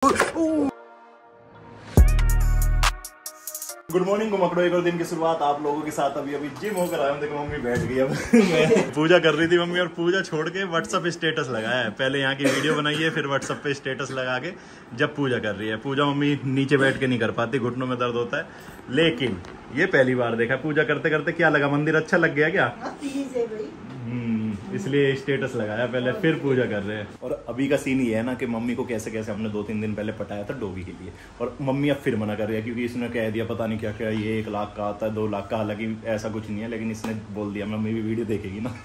Good morning गुमकड़ो, एक और दिन की शुरुआत आप लोगों के साथ। अभी जिम होकर आया हूँ। देखो मम्मी बैठ गई। अब मैं पूजा कर रही थी मम्मी, और पूजा छोड़ के व्हाट्सएप स्टेटस लगाया है। पहले यहाँ की वीडियो बनाई है, फिर व्हाट्सएप पे स्टेटस लगा के जब पूजा कर रही है। पूजा मम्मी नीचे बैठ के नहीं कर पाती, घुटनों में दर्द होता है। लेकिन ये पहली बार देखा पूजा करते करते। क्या लगा, मंदिर अच्छा लग गया क्या? इसलिए स्टेटस लगाया पहले, फिर पूजा कर रहे हैं। और अभी का सीन ये है ना कि मम्मी को कैसे कैसे हमने 2-3 दिन पहले पटाया था डॉगी के लिए, और मम्मी अब फिर मना कर रही है क्योंकि इसने कह दिया पता नहीं क्या क्या, ये 1 लाख का आता है, 2 लाख का। हालांकि ऐसा कुछ नहीं है, लेकिन इसने बोल दिया। मम्मी भी वीडियो देखेगी ना।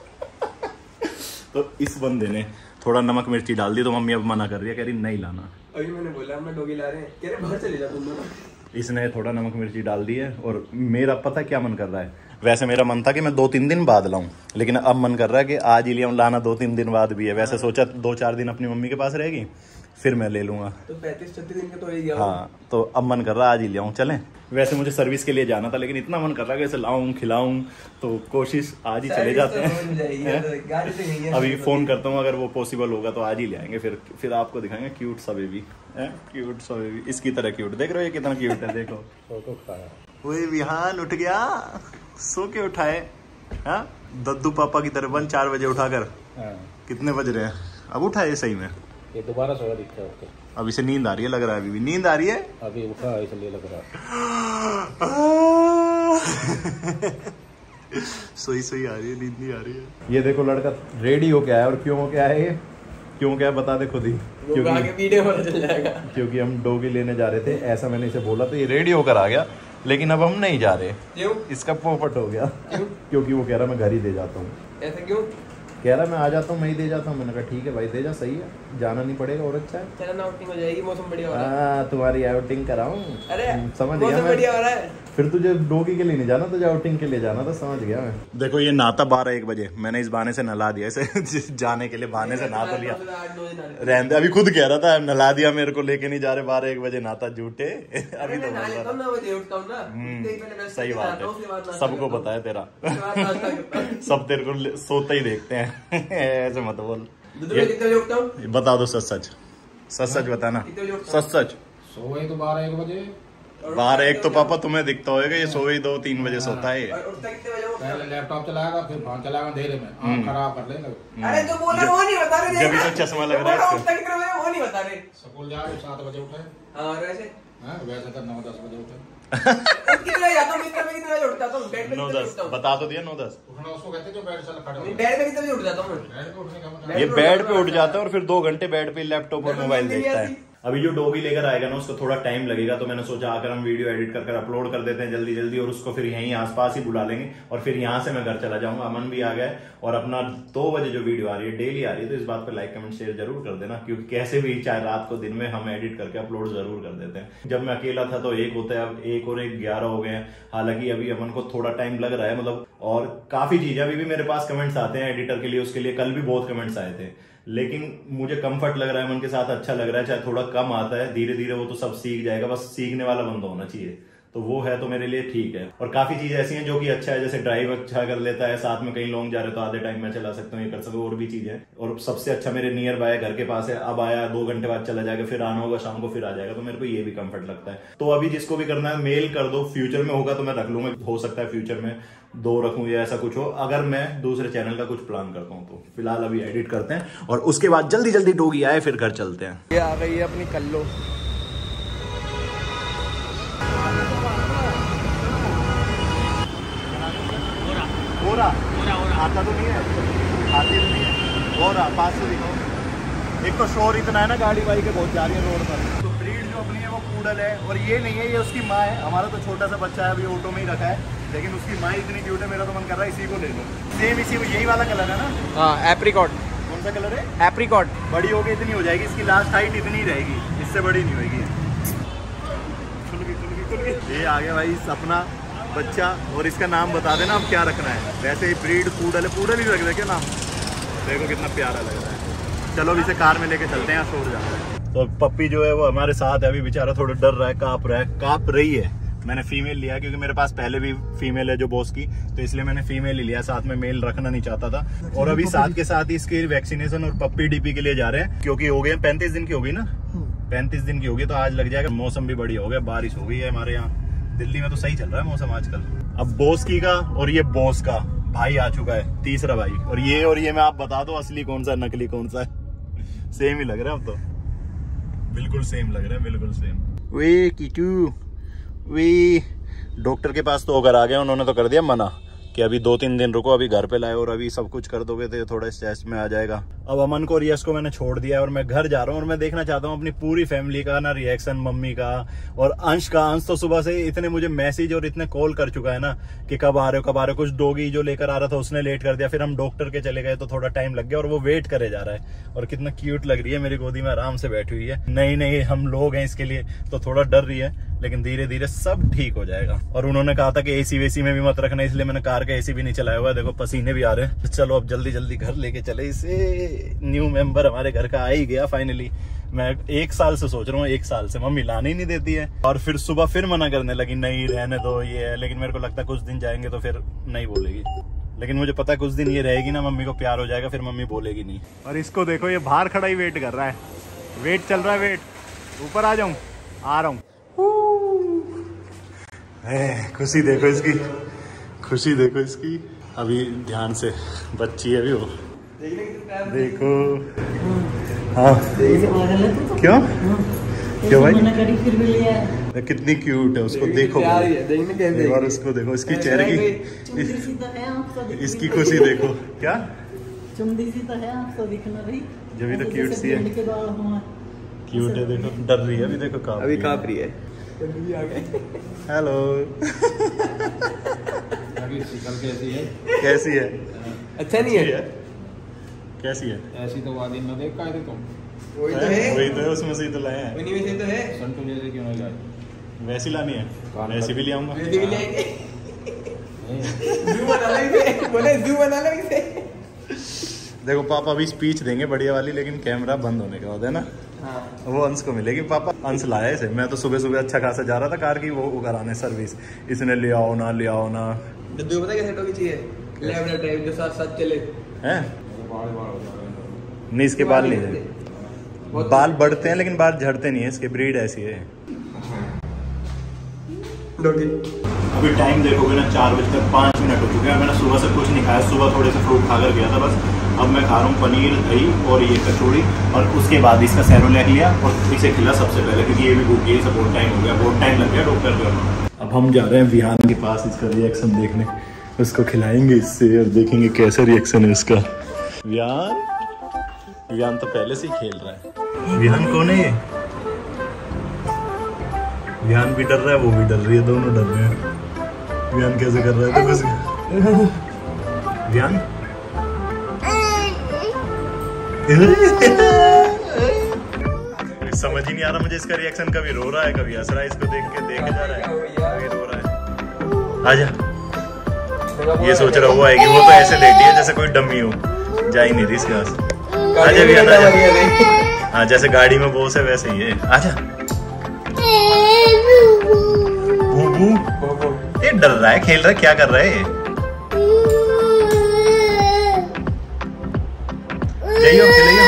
तो इस बंदे ने थोड़ा नमक मिर्ची डाल दी, तो मम्मी अब मना कर रही है, कह रही नहीं लाना। अभी मैंने बोला हम डॉगी ला रहे हैं, कह रहे बाहर चले जाओ तुम दोनों। इसने थोड़ा नमक मिर्ची डाल दी है। और मेरा पता क्या मन कर रहा है, वैसे मेरा मन था कि मैं 2-3 दिन बाद लाऊं, लेकिन अब मन कर रहा है कि आज ही लिया। लाना 2-3 दिन बाद भी है। वैसे सोचा 2-4 दिन अपनी मम्मी के पास रहेगी, फिर मैं ले लूंगा। तो 35-36 दिन का तो हो गया। हाँ, तो अब मन कर रहा है आज ही ले आऊं। चलें। वैसे मुझे सर्विस के लिए जाना था, लेकिन इतना मन कर रहा है कि इसे लाऊं खिलाऊं, तो कोशिश आज ही चले जाते हैं। अभी फोन करता हूँ, अगर वो पॉसिबल होगा तो आज ही ले आएंगे। फिर आपको दिखाएंगे क्यूट सा बेबी है। क्यूट सा बेबी, इसकी तरह क्यूट। देख रहे हो ये कितना क्यूट है, देखो। वो विहान उठ गया, सो के उठाए। हाँ, दद्दू पापा की तरह 4 बजे उठाकर। कितने बज रहे हैं अब? उठाए सही में? ये दोबारा सोया दिखता है उसको। अब इसे नींद आ रही है लग रहा है। अभी भी नींद आ रही है। अभी उठा इसलिए लग रहा है। सोई सोई आ रही है, नींद नहीं आ रही है। ये देखो लड़का रेडी हो गया है। और क्यों हो गया है ये? क्यों क्या बता दे खुद ही। क्योंकि हम डॉगी लेने जा रहे थे, ऐसा मैंने इसे बोला, तो ये रेडी होकर आ गया। लेकिन अब हम नहीं जा रहे। क्यों? इसका पोपट हो गया। क्यों? क्योंकि वो कह रहा मैं घर ही दे जाता हूँ। ऐसा क्यों? कह रहा मैं आ जाता हूँ, मैं ही दे जाता हूँ। मैंने कहा ठीक है भाई, दे जा, सही है, जाना नहीं पड़ेगा और अच्छा है। चलो ना, आउटिंग हो जाएगी, मौसम बढ़िया हो रहा है। तुम्हारी आउटिंग कराऊं? अरे समझ गया मैं। बढ़िया हो रहा है। फिर तुझे डॉगी के लिए नहीं जाना, तुझे आउटिंग के लिए जाना था। समझ गया मैं। देखो ये नहाता 12-1 बजे, मैंने इस बहाने से नहला दिया इसे। जाने के लिए बहाने से नहा तो लिया। रहने दे, अभी खुद कह रहा था नहला दिया, मेरे को लेके नहीं जा रहे। 12-1 बजे नहाता, झूठे। अभी तो सही बात है, सबको पता है तेरा। सब तेरे को सोते ही देखते हैं। ऐसे मत बोल। बता दो सच सच बताना। सच सोए तो 12-1 बजे। 12-1 तो पापा तुम्हें दिखता होगा, ये सोए 2-3 बजे सोता है। पहले लैपटॉप चलाएगा, फिर फोन चलाएगा, अंधेरे में आँख खराब कर लेगा। अरे जो बोला वो नहीं बता रहे। जब तो चश्मा लग रहा है इसको। वो नहीं बता रहे। स्कूल जा रहे 7 बजे उठे। हाँ वैसे तो 9-10 बजे उठे। कितना जाता हूँ, कितना मैं कितना उठता हूँ? बेड पे 9-10 बता तो दिया। 9-10 उठना उसको कहते जो बेड से खड़े हो। बेड पे कितना उठ जाता हूँ? बेड पे उठने का मतलब ये बेड पे उठ जाता है और फिर 2 घंटे बेड पे लैपटॉप और मोबाइल देखता है। अभी जो डॉगी लेकर आएगा ना, उसको थोड़ा टाइम लगेगा, तो मैंने सोचा आकर हम वीडियो एडिट कर अपलोड कर देते हैं जल्दी जल्दी, और उसको फिर यहीं आसपास ही बुला लेंगे, और फिर यहाँ से मैं घर चला जाऊंगा। अमन भी आ गया है, और अपना 2 बजे जो वीडियो आ रही है, डेली आ रही है, तो इस बात पे लाइक कमेंट शेयर जरूर कर देना, क्योंकि कैसे भी चाहे रात को दिन में हम एडिट करके अपलोड जरूर कर देते हैं। जब मैं अकेला था तो 1 होता है, अब 1 और 1 11 हो गए हैं। हालांकि अभी अमन को थोड़ा टाइम लग रहा है, मतलब, और काफी चीजें अभी भी मेरे पास कमेंट्स आते हैं एडिटर के लिए, उसके लिए कल भी बहुत कमेंट्स आए थे, लेकिन मुझे कंफर्ट लग रहा है, मन के साथ अच्छा लग रहा है। चाहे थोड़ा कम आता है, धीरे धीरे वो तो सब सीख जाएगा, बस सीखने वाला बंदा होना चाहिए, तो वो है तो मेरे लिए ठीक है। और काफी चीजें ऐसी हैं जो कि अच्छा है, जैसे ड्राइव अच्छा कर लेता है, साथ में कहीं लॉन्ग जा रहे तो आधे टाइम में चला सकता हूँ, ये कर सकता हूँ, और भी चीजें। और सबसे अच्छा मेरे नियर बाय घर के पास है, अब आया 2 घंटे बाद चला जाएगा, फिर आना होगा शाम को, फिर आ जाएगा, तो मेरे को ये भी कंफर्ट लगता है। तो अभी जिसको भी करना है मेल कर दो, फ्यूचर में होगा तो मैं रख लूंगा, हो सकता है फ्यूचर में 2 रखूं या ऐसा कुछ हो, अगर मैं दूसरे चैनल का कुछ प्लान करता हूँ तो। फिलहाल अभी एडिट करते हैं, और उसके बाद जल्दी जल्दी डॉगी आए, फिर घर चलते हैं। ये आ गई है अपनी कल्लो। आता तो नहीं है, आती तो नहीं है। और पास से दिखाओ। एक तो शोर इतना है ना, गाड़ी वाड़ी के बहुत जा रही है रोड पर। तो ब्रीड जो अपनी है वो पूडल है, और ये नहीं है, ये उसकी माँ है। हमारा तो छोटा सा बच्चा है, अभी ऑटो में ही रखा है, लेकिन उसकी माँ इतनी क्यूट है, मेरा तो मन कर रहा है इसी को ले लो। सेम इसी, यही वाला कलर है ना? हाँ, एप्रिकॉट। कौन सा कलर है? एप्रिकॉट। बड़ी होगी इतनी हो जाएगी, इसकी लास्ट हाइट इतनी रहेगी, इससे बड़ी नहीं होगी। ये आ गया भाई अपना बच्चा, और इसका नाम बता देना अब क्या रखना है। वैसे ही ब्रीड पूडल है, पूडल ही रख दे क्या नाम? देखो कितना प्यारा लग रहा है। चलो अभी इसे कार में लेके चलते हैं, यहाँ शोर जा रहा है। तो पप्पी जो है वो हमारे साथ है, अभी बेचारा थोड़ा डर रहा है, काँप रही है। मैंने फीमेल लिया क्योंकि मेरे पास पहले भी फीमेल है जो बॉस की, तो इसलिए मैंने फीमेल ही लिया, साथ में मेल रखना नहीं चाहता था। और अभी साथ के साथ ही इसकी वैक्सीनेशन और पप्पी डीपी के लिए जा रहे हैं, क्योंकि हो गए 35 दिन की हो गई ना, 35 दिन की होगी तो आज लग जाएगा। मौसम भी बढ़िया हो गया, बारिश हो गई है हमारे यहाँ। दिल्ली में तो सही चल रहा है मौसम आजकल। अब बोस्की का और ये बॉस का भाई आ चुका है, तीसरा भाई। और ये मैं आप बता दो असली कौन सा नकली कौन सा है। सेम ही लग रहा है अब तो, बिल्कुल सेम लग रहा है, बिल्कुल सेम। वे कीटू वे डॉक्टर के पास तो अगर आ गया, उन्होंने तो कर दिया मना कि अभी 2-3 दिन रुको, अभी घर पे लाए और अभी सब कुछ कर दोगे तो थोड़ा स्ट्रेस में आ जाएगा। अब अमन को और यश को मैंने छोड़ दिया है और मैं घर जा रहा हूँ और मैं देखना चाहता हूँ अपनी पूरी फैमिली का ना रिएक्शन, मम्मी का और अंश का। अंश तो सुबह से इतने मुझे मैसेज और इतने कॉल कर चुका है ना कि कब आ रहे हो कब आ रहे हो। कुछ डॉगी जो लेकर आ रहा था उसने लेट कर दिया, फिर हम डॉक्टर के चले गए तो थोड़ा टाइम लग गया और वो वेट करे जा रहा है। और कितना क्यूट लग रही है, मेरी गोदी में आराम से बैठी हुई है। नहीं हम लोग हैं इसके लिए तो थोड़ा डर रही है, लेकिन धीरे धीरे सब ठीक हो जाएगा। और उन्होंने कहा था कि एसी वेसी में भी मत रखना, इसलिए मैंने कार का एसी भी नहीं चलाया हुआ है। देखो पसीने भी आ रहे हैं। चलो अब जल्दी जल्दी घर लेके चले इसे। न्यू मेंबर हमारे घर का आ ही गया फाइनली। मैं 1 साल से सोच रहा हूँ, 1 साल से मम्मी लाने ही नहीं देती है। और फिर सुबह फिर मना करने लगी, नहीं रहने दो ये है। लेकिन मेरे को लगता है कुछ दिन जाएंगे तो फिर नहीं बोलेगी। लेकिन मुझे पता है कुछ दिन ये रहेगी ना, मम्मी को प्यार हो जाएगा, फिर मम्मी बोलेगी नहीं। और इसको देखो, ये बाहर खड़ा ही वेट कर रहा है। वेट चल रहा है, वेट। ऊपर आ जाऊं, आ रहा हूँ। खुशी देखो इसकी, खुशी देखो इसकी। अभी ध्यान से, बच्ची है अभी वो, देखो। हाँ क्यों क्यों भाई, कितनी क्यूट है, उसको देखो एक बार, उसको देखो, इसकी चेहरे की, इसकी खुशी देखो। क्या चुमदी सी तो है, आपको दिखना रही जब भी तो क्यूट सी है, क्यूट है। देखो डर रही है अभी, देखो अभी कांप रही है। हेलो कैसी है? कैसी है? अच्छा नहीं है? कैसी है? ऐसी तो वादी न देख का तुम। वही तो है, वही तो है, उसमें से ही तो लाए हैं। उन्हीं में से तो है। संतू जैसे क्यों नहीं लाए? वैसी लानी है, वैसी भी ले आऊंगा। वैसी भी ले आएंगे। जू बना लो इसे, बोले जू बना लो इसे। देखो पापा अभी स्पीच देंगे बढ़िया वाली, लेकिन कैमरा बंद होने के बाद है ना। हाँ। वो अंश को मिलेगी। पापा अंश लाया इसे, मैं तो सुबह सुबह अच्छा खासा जा रहा था कार की वो कराने सर्विस, इसने ले आओ ना ले आओ ना। तो पता कैसे टोकी चाहिए, लैब्राडोर टाइप जो साथ साथ चले हैं। बाल हो जाएगा। नहीं इसके बाल नहीं है, बाल बढ़ते हैं लेकिन बाल झड़ते नहीं है, इसकी ब्रीड ऐसी है। अभी टाइम देखोगे ना 4:05 हो चुके हैं। मैंने सुबह से कुछ नहीं खाया, सुबह थोड़े से फ्रूट खाकर गया था बस। अब मैं खा रहा हूँ पनीर, दही और ये कचौड़ी, और उसके बाद इसका सेरोलैक लिया और इसे खिला सबसे पहले, क्योंकि ये भी भूख गई। सब बहुत टाइम हो गया, बहुत टाइम लग गया डॉक्टर को। अब हम जा रहे हैं विहान के पास इसका रिएक्शन देखने, उसको खिलाएंगे इससे और देखेंगे कैसा रिएक्शन है इसका। विहान तो पहले से ही खेल रहा है। विहान कौन है ये? विहान भी डर रहा है, वो भी डर रही है, दोनों डर रहे हैं। विहान कैसे कर रहा है तो कुछ। विहान समझ ही नहीं आ रहा मुझे इसका रिएक्शन, कभी रो रहा है कभी हंस रहा है। इसको देख के देखे जा रहा है, कभी रो रहा है। आजा, ये सोच रहा हुआ आएगी, वो तो ऐसे लेटी है जैसे कोई डम्मी हो, जा ही नहीं रही इसके पास। आजा विहान आजा। हाँ जैसे गाड़ी में बोस है वैसे ही है, आजा। ये डर रहा है, खेल रहा है, क्या कर रहा है ये? जाइयो खिलाइयो।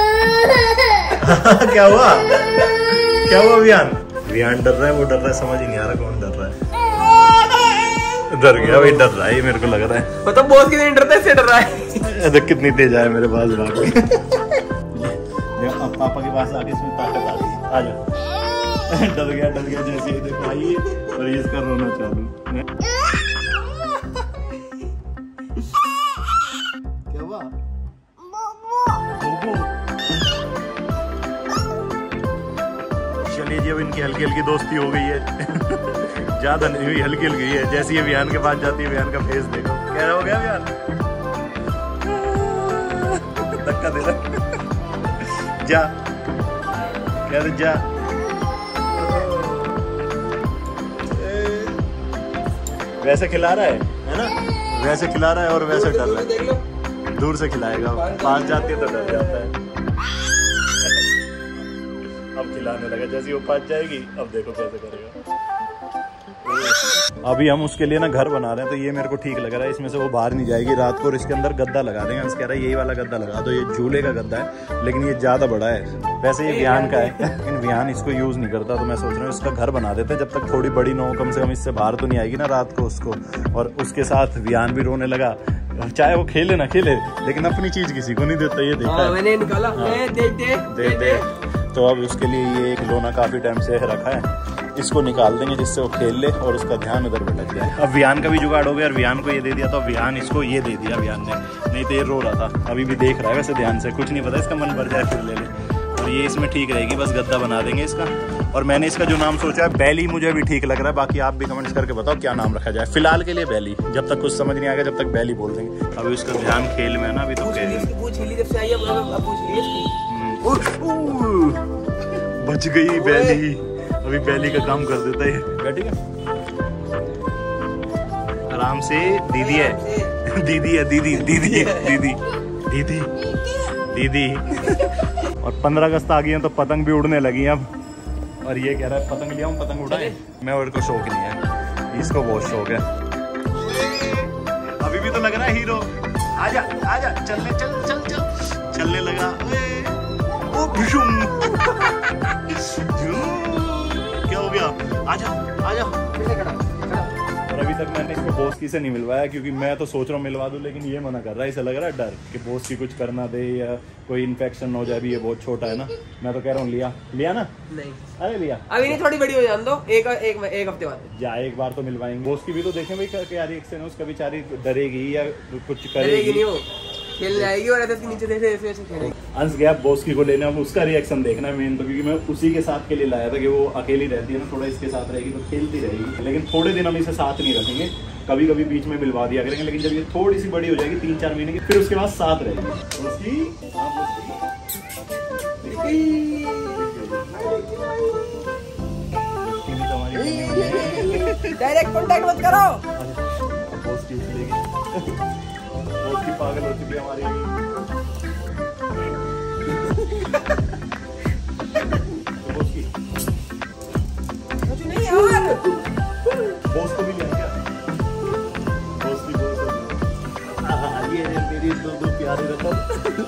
क्या हुआ, क्या हुआ विहान? विहान डर रहा है, वो डर रहा है, समझ ही नहीं आ रहा कौन डर रहा है। डर गया भाई, डर रहा है मेरे को लग रहा है। मतलब बहुत कितने डरता है, इससे डर रहा है। देख कितनी तेज आया मेरे पास भाग के। अब पापा के पास आके इसमें ताकत आ गई। आ जा। डर गया जैसे ही देखो आई, और ये इसका रोना चालू। क्या हुआ? चलिए जी, अब इनकी हल्की हल्की दोस्ती हो गई है। ज्यादा नहीं हुई, हल्की हल्की है। जैसे ये विहान के पास जाती है, विहान का फेस देखो क्या हो गया। विहान धक्का दे रहा, जा कह रहे जा। वैसे खिला रहा है ना, वैसे खिला रहा है और वैसे डर रहा है। दूर से खिलाएगा, पास जाती है तो डर जाता है। अब खिलाने लगा, जैसे वो पास जाएगी अब देखो कैसे करेगा। अभी हम उसके लिए ना घर बना रहे हैं, तो ये मेरे को ठीक लग रहा है, इसमें से वो बाहर नहीं जाएगी रात को, और इसके अंदर गद्दा लगा देंगे। हम कह रहे हैं यही वाला गद्दा लगा दो, ये झूले का गद्दा है, लेकिन ये ज़्यादा बड़ा है। वैसे ये विहान का है, लेकिन विहान इसको यूज़ नहीं करता, तो मैं सोच रहा हूँ इसका घर बना देते हैं, जब तक थोड़ी बड़ी न हो, कम से कम इससे बाहर तो नहीं आएगी ना रात को उसको। और उसके साथ विहान भी रोने लगा, चाहे वो खेले ना खेले, लेकिन अपनी चीज़ किसी को नहीं देता, ये देखा मैंने निकाला, दे। तो अब उसके लिए ये एक खिलौना काफ़ी टाइम से रखा है, इसको निकाल देंगे जिससे वो खेल ले और उसका ध्यान उधर भटक जाए। अब विहान का भी जुगाड़ हो गया, और विहान को ये दे दिया, तो विहान इसको ये दे दिया विहान ने, नहीं तो ये रो रहा था। अभी भी देख रहा है वैसे ध्यान से, कुछ नहीं पता, इसका मन भर जाए फिर ले ले। और ये इसमें ठीक रहेगी, बस गद्दा बना देंगे इसका। और मैंने इसका जो नाम सोचा है बैली, मुझे भी ठीक लग रहा है, बाकी आप भी कमेंट्स करके बताओ क्या नाम रखा जाए। फिलहाल के लिए बैली, जब तक कुछ समझ नहीं आएगा जब तक बैली बोल देंगे। अभी उसका ध्यान खेल में है ना, अभी तो बच गई बैली। अभी बैली का काम कर देता है, बैठेगा आराम से। दीदी है, दीदी है, दीदी दीदी दीदी दीदी दीदी। और 15 अगस्त आ गई है तो पतंग भी उड़ने लगी अब, और ये कह रहा है पतंग लिया हूँ, पतंग उड़ाए। मैं और को शौक नहीं है, इसको बहुत शौक है। अभी भी तो लग रहा है हीरो। आजा आजा, चलने चल चल चल, चलने लगा। ओ क्या हो गया? आजा आजा। और अभी तक मैंने इसको बॉस की से नहीं मिलवाया, क्योंकि मैं तो सोच रहा हूँ मिलवा दूँ, लेकिन ये मना कर रहा है। इसे लग रहा है डर कि बॉस की कुछ करना दे या कोई इन्फेक्शन हो जाए। अभी ये बहुत छोटा है ना, मैं तो कह रहा हूँ लिया ना। नहीं, अरे लिया अभी नहीं, थोड़ी बड़ी हो जाने दो, एक हफ्ते बाद या एक बार तो मिलवाएंगे। बॉस की भी तो देखें भाई क्या रिएक्शन है उसका, बेचारी डरेगी या कुछ करेगी नहीं, वो खेल जाएगी और के नीचे ऐसे खेलेगी। अंश गया बॉस की को लेने, अब उसका रिएक्शन देखना है मेन तो, क्योंकि मैं उसी के साथ के लिए लाया था कि वो अकेली रहती है ना, थोड़ा इसके साथ रहेगी तो खेलती रहेगी। लेकिन थोड़े दिन हम इसे साथ नहीं रखेंगे, कभी कभी बीच में मिलवा दिया करेंगे, लेकिन जब ये थोड़ी सी बड़ी हो जाएगी 3-4 महीने की, फिर उसके बाद साथ रहेगी उसकी। डायरेक्ट कांटेक्ट मत करो। उसकी पागल हो चुकी है हमारी। नहीं यार, बॉस को भी ले क्या? बॉस की ये मेरी दो प्यारे रकम।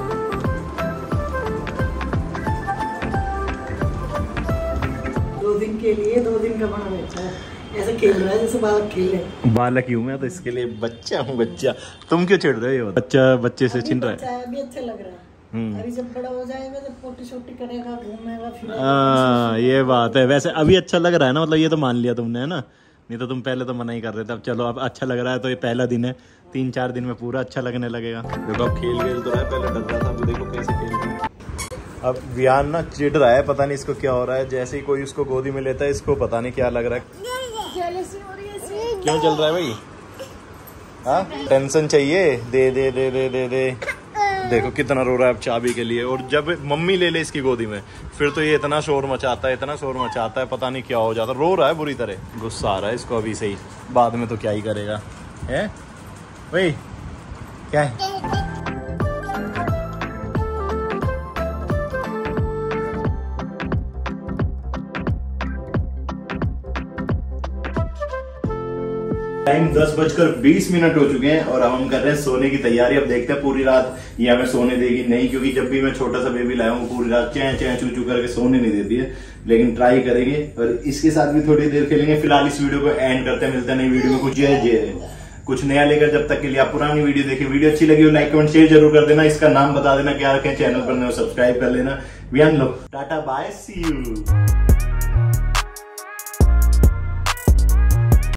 2 दिन के लिए 2 दिन का बना बच्चा है, ऐसे खेल रहा है जैसे बालक खेले। बालक ही हूँ मैं तो, इसके लिए बच्चा हूँ बच्चा। तुम क्यों चिढ़ रहे हो? बच्चा बच्चे से चिढ़ रहा है। अभी अच्छा लग रहा है, अभी जब बड़ा हो जाएगा जब पोटी छोटी करेगा, घूमेगा फिरेगा। हाँ ये बात है। वैसे अभी अच्छा लग रहा है ना, मतलब ये तो मान लिया तुमने है ना, नहीं तो तुम पहले तो मना ही कर रहे थे। अब चलो अब अच्छा लग रहा है, तो ये पहला दिन है, 3-4 दिन में पूरा अच्छा लगने लगेगा। देखो अब खेल तो रहा है, पहले डर रहा था, अब देखो कैसे खेल रहा है। अब विहान ना चिढ़ रहा है, पता नहीं इसको क्या हो रहा है। जैसे ही कोई उसको गोदी में लेता है, इसको पता नहीं क्या लग रहा है। क्यों चल रहा है भाई? हाँ टेंशन चाहिए, दे दे दे दे दे दे। देखो कितना रो रहा है अब चाबी के लिए। और जब मम्मी ले ले इसकी गोदी में, फिर तो ये इतना शोर मचाता है, इतना शोर मचाता है, पता नहीं क्या हो जाता। रो रहा है बुरी तरह, गुस्सा आ रहा है इसको अभी से ही, बाद में तो क्या ही करेगा। है भाई क्या है? टाइम 10:20 हो चुके हैं और अब हम कर रहे हैं सोने की तैयारी। अब देखते हैं पूरी रात ये हमें सोने देगी नहीं, क्योंकि जब भी मैं छोटा सा बेबी लाया हूँ पूरी रात चैं चैं चू चू करके सोने नहीं देती है। लेकिन ट्राई करेंगे और इसके साथ भी थोड़ी देर खेलेंगे। फिलहाल इस वीडियो को एंड करते हैं, मिलते हैं नई वीडियो में कुछ नया लेकर। जब तक के लिए आप पुरानी वीडियो देखिए। वीडियो अच्छी लगी हो लाइक कमेंट शेयर जरूर कर देना। इसका नाम बता देना क्या रखें, चैनल पर सब्सक्राइब कर लेना। विहान लो टाटा बाय सी यू।